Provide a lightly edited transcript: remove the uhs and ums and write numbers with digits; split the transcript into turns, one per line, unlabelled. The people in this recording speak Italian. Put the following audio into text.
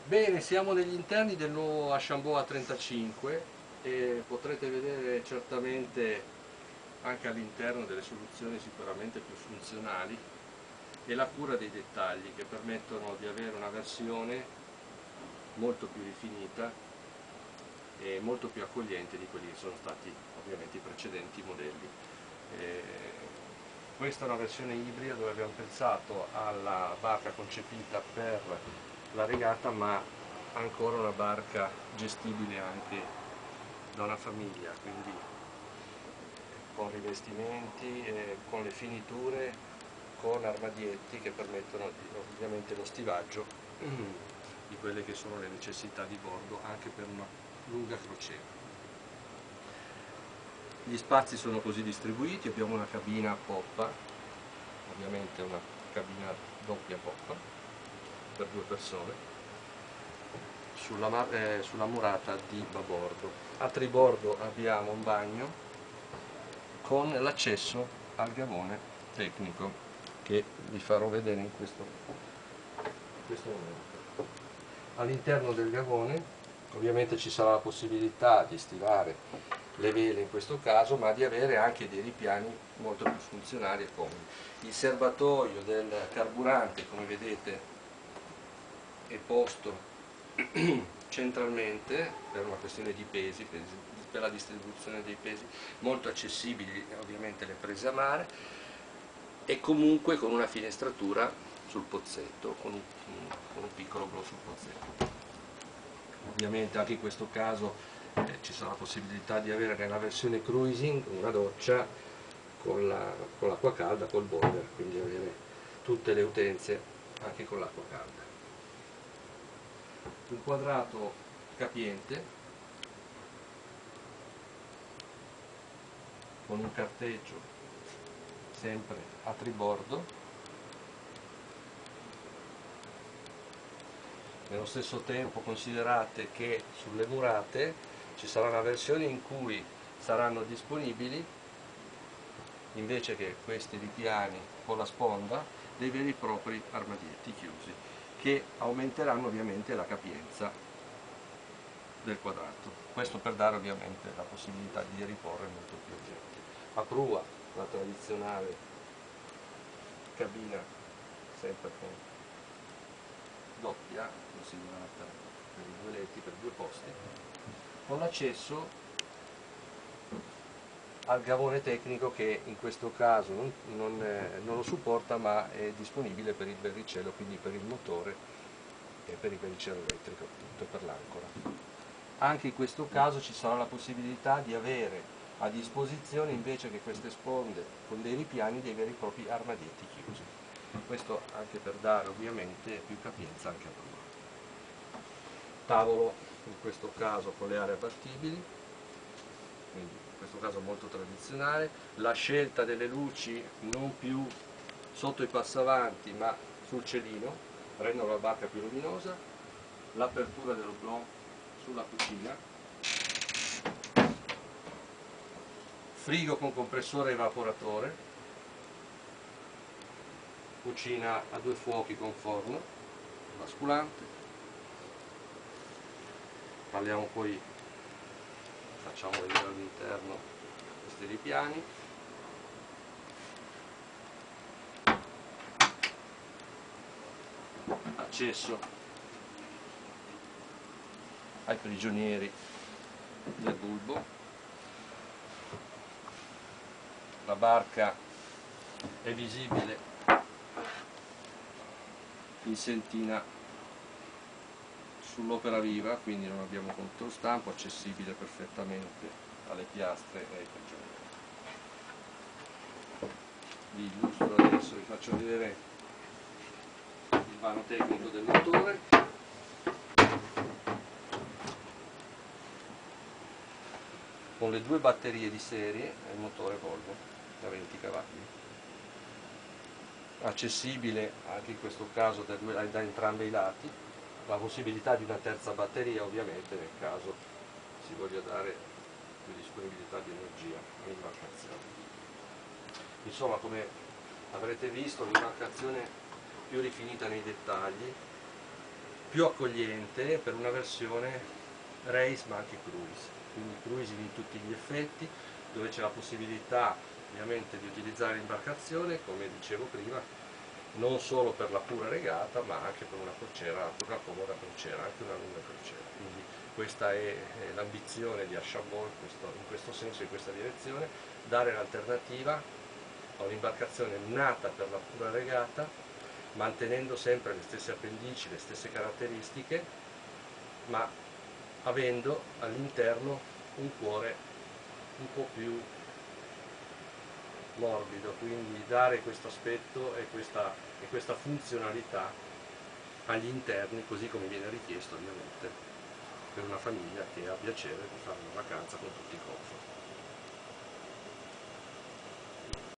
Bene, siamo negli interni del nuovo Archambault A35 e potrete vedere certamente anche all'interno delle soluzioni sicuramente più funzionali e la cura dei dettagli che permettono di avere una versione molto più rifinita e molto più accogliente di quelli che sono stati ovviamente i precedenti modelli. Questa è una versione ibrida dove abbiamo pensato alla barca concepita per la regata, ma ancora una barca gestibile anche da una famiglia, quindi con rivestimenti, con le finiture, con armadietti che permettono ovviamente lo stivaggio di quelle che sono le necessità di bordo anche per una lunga crociera. Gli spazi sono così distribuiti, abbiamo una cabina a poppa, ovviamente una cabina doppia poppa per 2 persone, sulla murata di babordo. A tribordo abbiamo un bagno con l'accesso al tecnico che vi farò vedere in questo momento. All'interno del gavone ovviamente ci sarà la possibilità di stivare le vele in questo caso, ma di avere anche dei ripiani molto più funzionali e comodi. Il serbatoio del carburante, come vedete, è posto centralmente per una questione di pesi, per la distribuzione dei pesi, molto accessibili ovviamente le prese a mare, e comunque con una finestratura sul pozzetto, con un piccolo gros sul pozzetto. Ovviamente anche in questo caso ci sarà la possibilità di avere nella versione cruising una doccia con l'acqua calda, col boiler, quindi avere tutte le utenze anche con l'acqua calda. Un quadrato capiente con un carteggio sempre a tribordo. Nello stesso tempo considerate che sulle murate ci sarà una versione in cui saranno disponibili, invece che questi ripiani con la sponda, dei veri e propri armadietti chiusi, che aumenteranno ovviamente la capienza del quadrato. Questo per dare ovviamente la possibilità di riporre molto più oggetti. A prua, la tradizionale cabina, sempre con doppia, considerata per i 2 letti, per 2 posti, con l'accesso al gavone tecnico che in questo caso non lo supporta, ma è disponibile per il verricello, quindi per il motore e per il verricello elettrico, appunto, per l'ancora. Anche in questo caso ci sarà la possibilità di avere a disposizione, invece che queste sponde con dei ripiani, dei veri e propri armadietti chiusi. Questo anche per dare ovviamente più capienza anche a prua. Tavolo in questo caso con le aree abbattibili, quindi in questo caso molto tradizionale. La scelta delle luci non più sotto i passavanti ma sul celino rendono la barca più luminosa. L'apertura dell'oblò sulla cucina, frigo con compressore e evaporatore, cucina a 2 fuochi con forno basculante. Parliamo poi, facciamo vedere all'interno questi ripiani. Accesso ai prigionieri del bulbo. La barca è visibile in sentina sull'opera viva, quindi non abbiamo controstampo, accessibile perfettamente alle piastre e ai prigionieri. Vi illustro adesso, vi faccio vedere il vano tecnico del motore. Con le 2 batterie di serie e il motore Volvo da 20 cavalli. Accessibile anche in questo caso da entrambi i lati, la possibilità di una terza batteria ovviamente nel caso si voglia dare più disponibilità di energia all'imbarcazione. Insomma, come avrete visto, l'imbarcazione più rifinita nei dettagli, più accogliente per una versione race ma anche cruise, quindi cruising in tutti gli effetti, dove c'è la possibilità ovviamente di utilizzare l'imbarcazione, come dicevo prima, non solo per la pura regata ma anche per una crociera, per una comoda crociera, anche una lunga crociera. Quindi questa è l'ambizione di Archambault in questo senso, in questa direzione, dare l'alternativa a un'imbarcazione nata per la pura regata, mantenendo sempre le stesse appendici, le stesse caratteristiche, ma avendo all'interno un cuore un po' più morbido, quindi dare questo aspetto e questa funzionalità agli interni, così come viene richiesto ovviamente per una famiglia che ha piacere di fare una vacanza con tutti i comfort.